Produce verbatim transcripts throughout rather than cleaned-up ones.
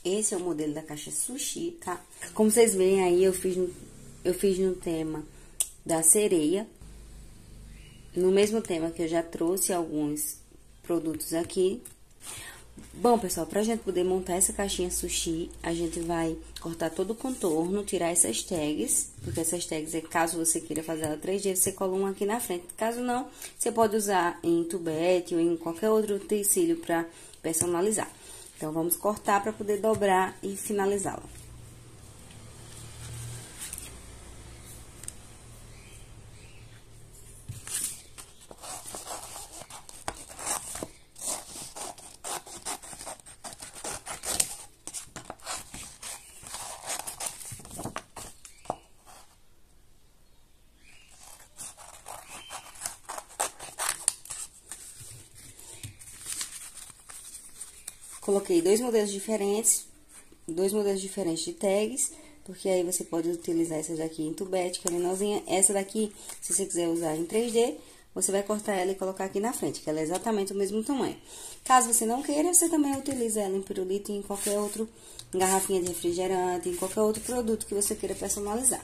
esse é o modelo da caixa sushi, tá? Como vocês veem aí, eu fiz no, eu fiz no tema da sereia. No mesmo tema que eu já trouxe alguns produtos aqui. Bom, pessoal, pra gente poder montar essa caixinha sushi, a gente vai cortar todo o contorno, tirar essas tags, porque essas tags, é caso você queira fazer ela três D, você cola uma aqui na frente. Caso não, você pode usar em tubete ou em qualquer outro utensílio pra personalizar. Então, vamos cortar pra poder dobrar e finalizá-la. Coloquei dois modelos diferentes, dois modelos diferentes de tags, porque aí você pode utilizar essa daqui em tubete, que é menorzinha. Essa daqui, se você quiser usar em três D, você vai cortar ela e colocar aqui na frente, que ela é exatamente o mesmo tamanho. Caso você não queira, você também utiliza ela em pirulito, em qualquer outro, em garrafinha de refrigerante, em qualquer outro produto que você queira personalizar.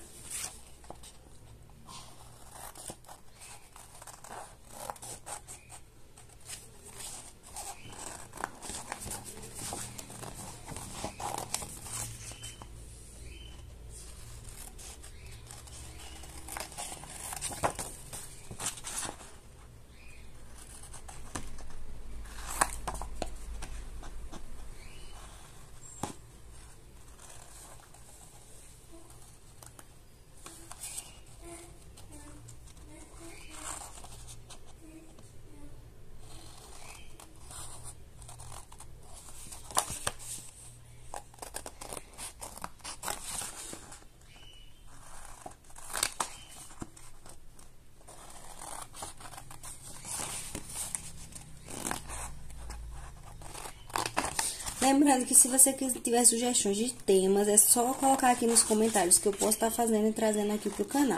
Lembrando que se você tiver sugestões de temas, é só colocar aqui nos comentários que eu posso estar fazendo e trazendo aqui pro canal.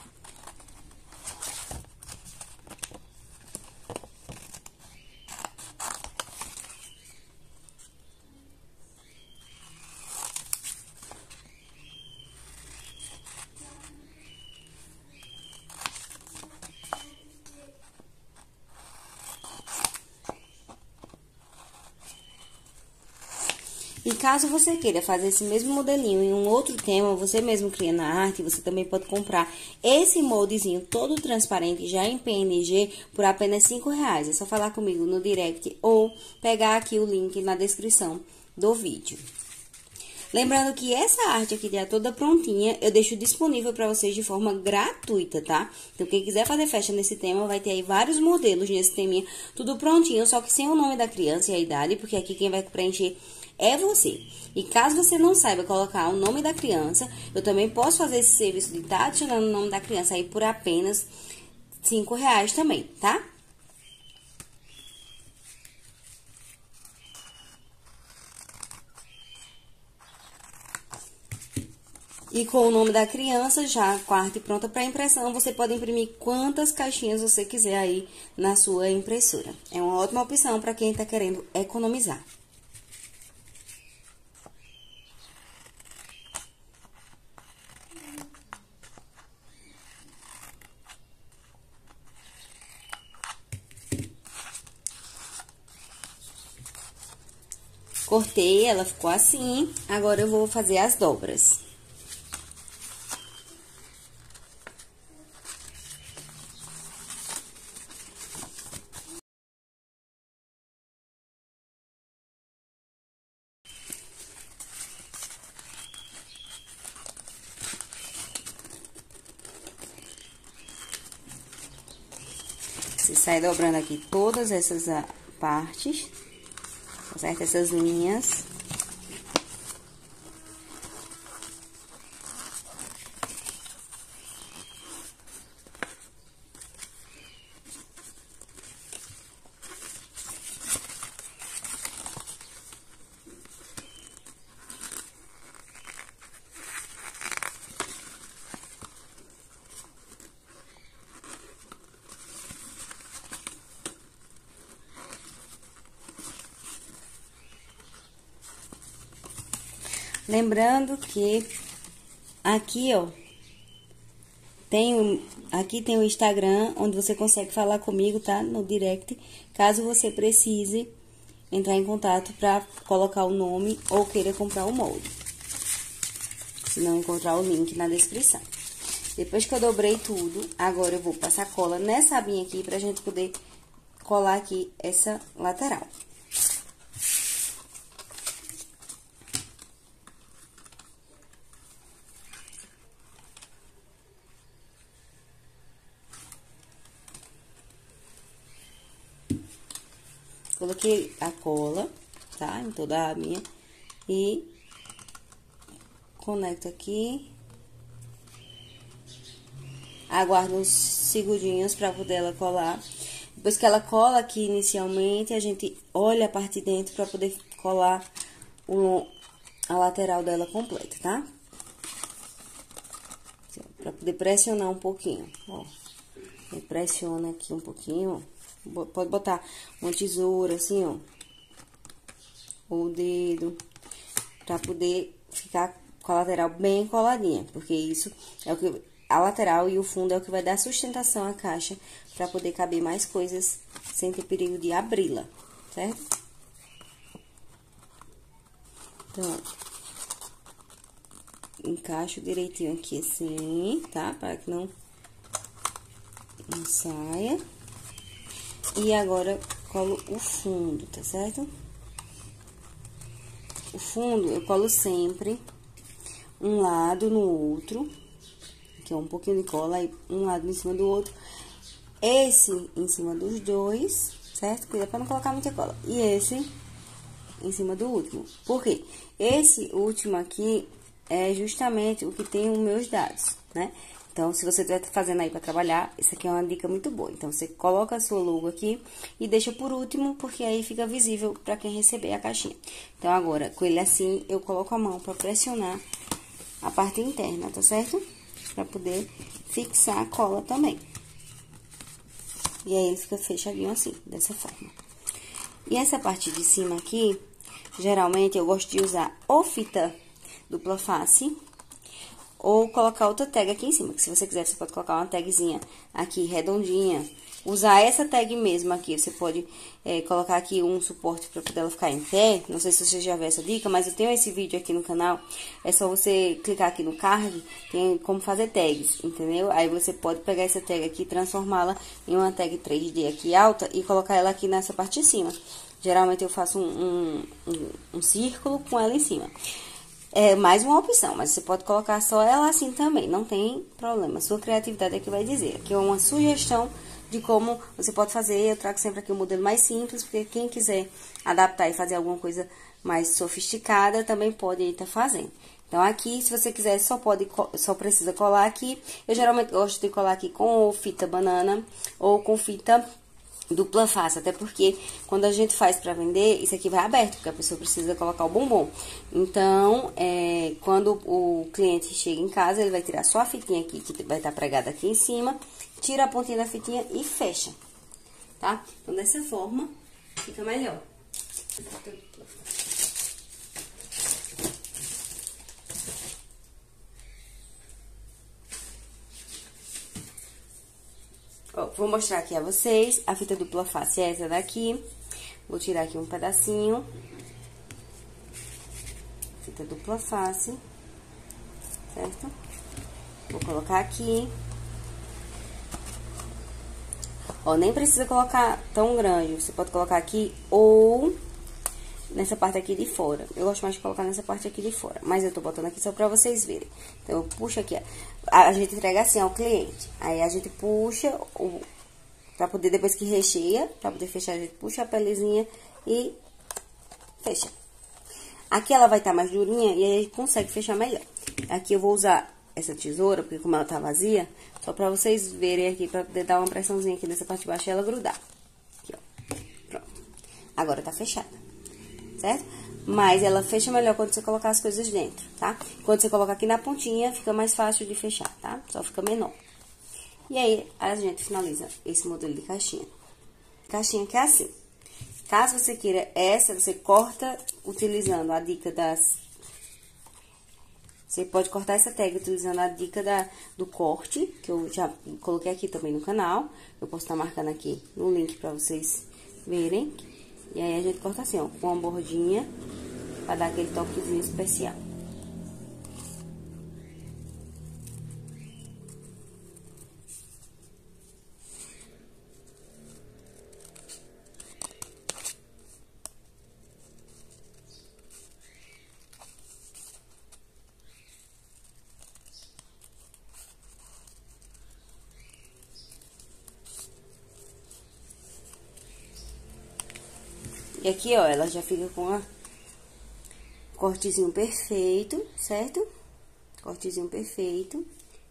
E caso você queira fazer esse mesmo modelinho em um outro tema, você mesmo cria na arte, você também pode comprar esse moldezinho todo transparente, já em P N G, por apenas cinco reais. É só falar comigo no direct ou pegar aqui o link na descrição do vídeo. Lembrando que essa arte aqui já toda prontinha, eu deixo disponível para vocês de forma gratuita, tá? Então, quem quiser fazer festa nesse tema, vai ter aí vários modelos nesse teminha, tudo prontinho, só que sem o nome da criança e a idade, porque aqui quem vai preencher é você. E caso você não saiba colocar o nome da criança, eu também posso fazer esse serviço de estar adicionando o nome da criança aí por apenas cinco reais também, tá? E com o nome da criança, já com a arte pronta para impressão, você pode imprimir quantas caixinhas você quiser aí na sua impressora. É uma ótima opção para quem está querendo economizar. Cortei, ela ficou assim. Agora eu vou fazer as dobras. Você sai dobrando aqui todas essas partes, certo? Essas linhas. Lembrando que aqui, ó, tem um, aqui tem o Instagram, onde você consegue falar comigo, tá? No direct, caso você precise entrar em contato para colocar o nome ou queira comprar o molde. Se não encontrar o link na descrição. Depois que eu dobrei tudo, agora eu vou passar cola nessa abinha aqui pra gente poder colar aqui essa lateral. Coloquei a cola, tá? Em toda a abinha e conecto aqui. Aguardo uns segundinhos para poder ela colar. Depois que ela cola aqui inicialmente, a gente olha a parte de dentro para poder colar o, a lateral dela completa, tá? Para poder pressionar um pouquinho, ó. Pressiona aqui um pouquinho, ó. Pode botar uma tesoura assim, ó. Ou o dedo, para poder ficar com a lateral bem coladinha, porque isso é o que a lateral e o fundo é o que vai dar sustentação à caixa para poder caber mais coisas sem ter perigo de abri-la, certo? Então, encaixo direitinho aqui assim, tá? Para que não, não saia. E agora colo o fundo, tá certo? O fundo eu colo sempre um lado no outro, que é um pouquinho de cola, aí um lado em cima do outro. Esse em cima dos dois, certo? Cuida pra não colocar muita cola. E esse em cima do último. Por quê? Esse último aqui é justamente o que tem os meus dados, né? Então, se você estiver fazendo aí pra trabalhar, isso aqui é uma dica muito boa. Então, você coloca a sua logo aqui e deixa por último, porque aí fica visível pra quem receber a caixinha. Então, agora, com ele assim, eu coloco a mão pra pressionar a parte interna, tá certo? Pra poder fixar a cola também. E aí, ele fica fechadinho assim, dessa forma. E essa parte de cima aqui, geralmente, eu gosto de usar ou fita dupla face, ou colocar outra tag aqui em cima, que se você quiser, você pode colocar uma tagzinha aqui redondinha. Usar essa tag mesmo aqui, você pode é, colocar aqui um suporte para poder ela ficar em pé. Não sei se você já viu essa dica, mas eu tenho esse vídeo aqui no canal. É só você clicar aqui no card, tem como fazer tags, entendeu? Aí você pode pegar essa tag aqui e transformá-la em uma tag três D aqui alta e colocar ela aqui nessa parte de cima. Geralmente eu faço um, um, um, um círculo com ela em cima. É mais uma opção, mas você pode colocar só ela assim também, não tem problema. Sua criatividade é que vai dizer. Aqui é uma sugestão de como você pode fazer. Eu trago sempre aqui o um modelo mais simples, porque quem quiser adaptar e fazer alguma coisa mais sofisticada, também pode estar fazendo. Então, aqui, se você quiser, só pode, só precisa colar aqui. Eu geralmente gosto de colar aqui com fita banana ou com fita dupla face, até porque quando a gente faz pra vender, isso aqui vai aberto, porque a pessoa precisa colocar o bombom. Então, é, quando o cliente chega em casa, ele vai tirar só a fitinha aqui, que vai estar pregada aqui em cima, tira a pontinha da fitinha e fecha, tá? Então, dessa forma, fica melhor. Ó, vou mostrar aqui a vocês, a fita dupla face é essa daqui. Vou tirar aqui um pedacinho. Fita dupla face, certo? Vou colocar aqui. Ó, nem precisa colocar tão grande, você pode colocar aqui ou nessa parte aqui de fora. Eu gosto mais de colocar nessa parte aqui de fora, mas eu tô botando aqui só pra vocês verem. Então, eu puxo aqui, ó. A gente entrega assim ao cliente. Aí, a gente puxa, o, pra poder, depois que recheia, pra poder fechar, a gente puxa a pelezinha e fecha. Aqui ela vai estar mais durinha e aí a gente consegue fechar melhor. Aqui eu vou usar essa tesoura, porque como ela tá vazia, só pra vocês verem aqui, pra poder dar uma pressãozinha aqui nessa parte de baixo e ela grudar. Aqui, ó. Pronto. Agora tá fechada, certo? Mas ela fecha melhor quando você colocar as coisas dentro, tá? Quando você coloca aqui na pontinha, fica mais fácil de fechar, tá? Só fica menor. E aí, a gente finaliza esse modelo de caixinha. Caixinha que é assim. Caso você queira essa, você corta utilizando a dica das, Você pode cortar essa tag utilizando a dica da, do corte, que eu já coloquei aqui também no canal. Eu posso estar marcando aqui no link pra vocês verem. E aí, a gente corta assim, ó, com uma bordinha, pra dar aquele toquezinho especial. E aqui, ó, ela já fica com a cortezinho perfeito, certo? Cortezinho perfeito.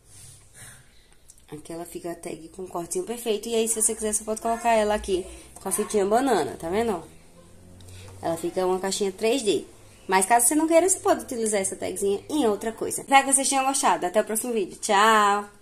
Aqui ela fica a tag com cortezinho perfeito. E aí, se você quiser, você pode colocar ela aqui com a fitinha banana, tá vendo, ó? Ela fica uma caixinha três D. Mas caso você não queira, você pode utilizar essa tagzinha em outra coisa. Espero que vocês tenham gostado. Até o próximo vídeo. Tchau!